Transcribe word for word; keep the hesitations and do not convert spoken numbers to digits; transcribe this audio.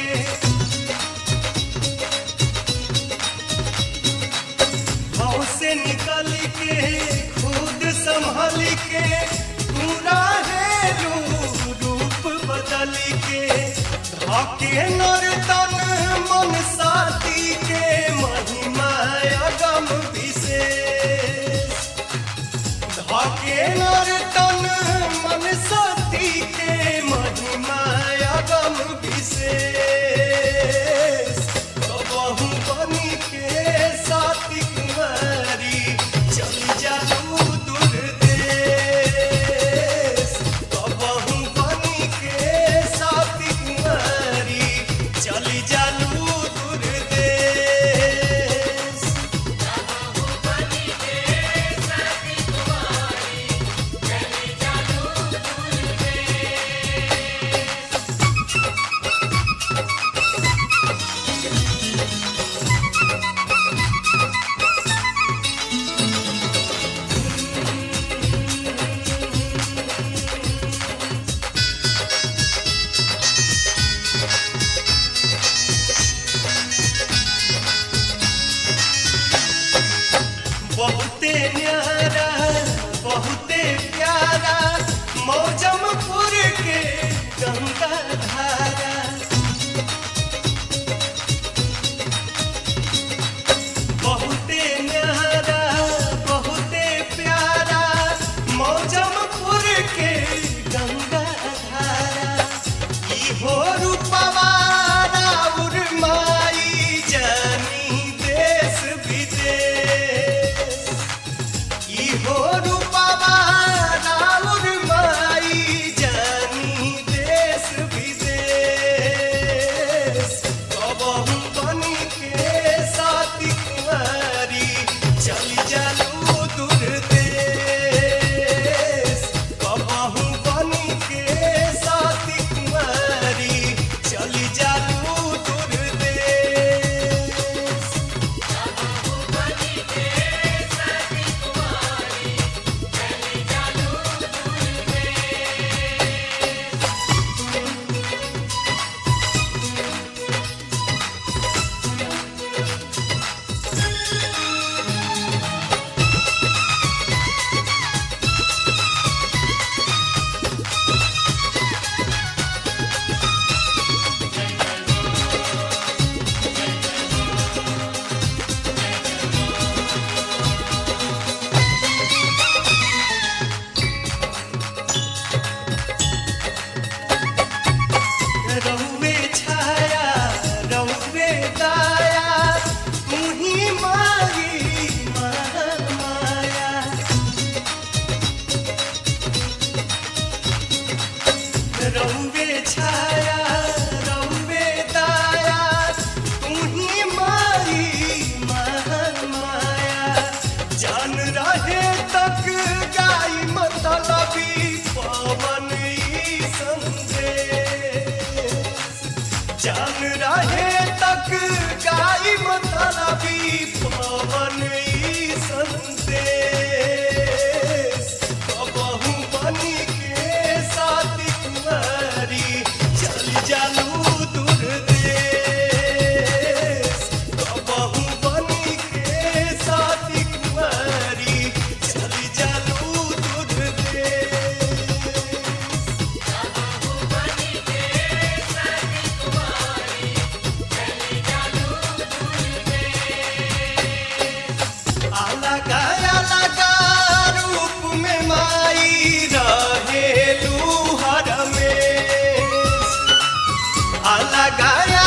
भाव से निकल के खुद संभल के पूरा है रूप बदल के धाके नर्तन मन साथी के महिमा अगम विशेष धाके नर्तन मन साथी के महिमा अगम विशेष कबहू बनी के साथी कुमारी चली जालू दूर देश कबहू बनी के साथी कुमारी चली जालू दूर देश कबहू बनी के साथी कुमारी चली जालू दूर देश। बहुते न्यारा बहुते प्यारा मौजमपुर के गंगा धारा बहुते न्यारा बहुते प्यारा मौजमपुर के गंगा धारा इहो रूपवा राउर माई जानी देश विदेश इहो रूपवा राउर माई जानी देश विदेश कबहू बनी के साथी कुमारी चली जालू दूर देश कबहू बनी के साथी कुमारी चली जालू दूर देश कबहू बनी के साथी कुमारी चली जालू दूर देश। रहुए छाया रहुए दाया तू ही मारी माया रहुए छाया रहुए दाया तू ही मारी माया जान रहे तक गाई मतलबी पवन ई संदेश जान रहे तक गाई मतलबी पवन ई संदेश कबहू बनी के साथी कुमारी चली जालू दूर देश कबहू बनी के साथी कुमारी चली जालू दूर देश कबहू बनी के साथी कुमारी चली जालू दूर देश। अलगा अलगा रूप में माई रहेलू हर में अलगा